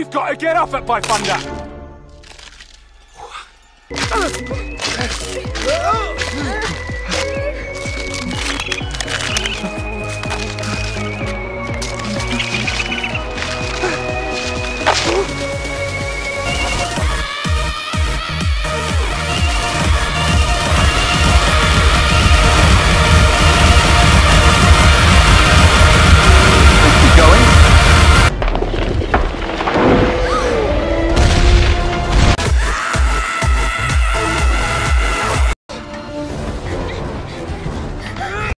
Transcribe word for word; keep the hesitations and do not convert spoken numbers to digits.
We've got to get off it by thunder!